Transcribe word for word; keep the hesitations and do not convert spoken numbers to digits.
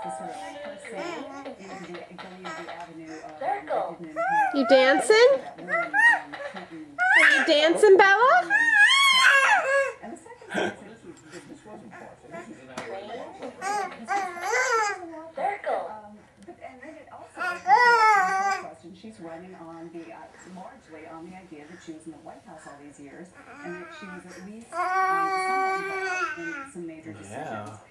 You dancing? Are you dancing, Bella? She's running on the uh, largely on the idea that she was in the White House all these years and that she was at least um, somewhat involved in some major decisions. Yeah.